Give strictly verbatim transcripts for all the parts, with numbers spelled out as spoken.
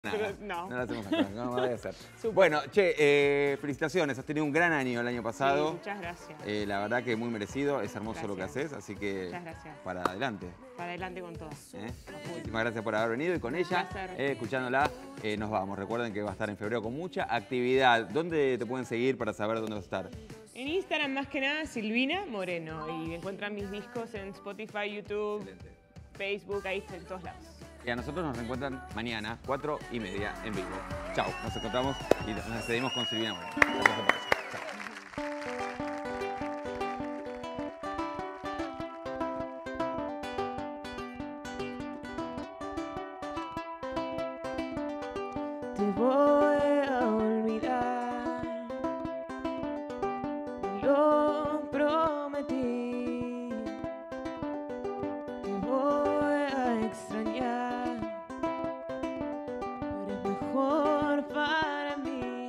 Nada, no. No lo hacemos acá, no va a ser. Bueno, che, eh, felicitaciones, has tenido un gran año el año pasado. Sí, muchas gracias. Eh, la verdad que muy merecido, es hermoso Gracias. lo que haces, así que Muchas gracias. para adelante. Para adelante con todo. ¿Eh? Muchísimas gracias por haber venido y con ella, eh, escuchándola, eh, nos vamos. Recuerden que va a estar en febrero con mucha actividad. ¿Dónde te pueden seguir para saber dónde vas a estar? En Instagram más que nada Silvina Moreno y encuentran mis discos en Spotify, YouTube, Facebook, ahí está en todos lados. Y a nosotros nos encuentran mañana, cuatro y media, en vivo. Chau, nos encontramos y nos despedimos con Silvina Moreno. Gracias por eso. Te voy a olvidar, lo prometí. Te voy a extrañar, pero es mejor para mí.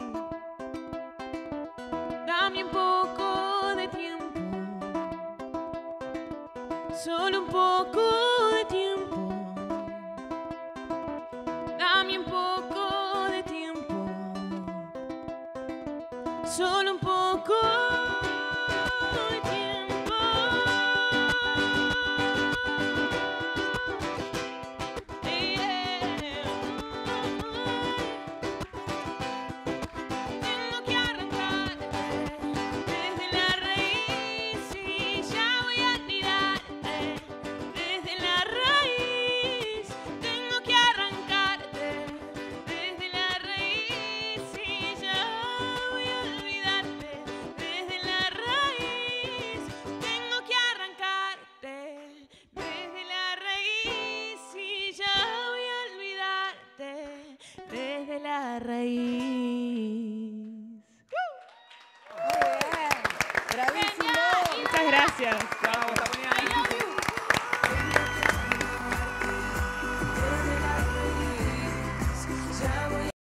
Dame un poco de tiempo, solo un poco de tiempo. Dame un poco de tiempo, solo un poco de tiempo. Yeah. Tengo que arrancar desde la raíz y ya voy a olvidarte. Desde la raíz tengo que arrancarte. Desde la raíz y ya voy a olvidarte. Desde la raíz tengo que arrancarte. Desde la raíz y ya voy a olvidarte. Desde la raíz. Muy bien. Bravísimo. Muchas gracias. Chao, hasta mañana.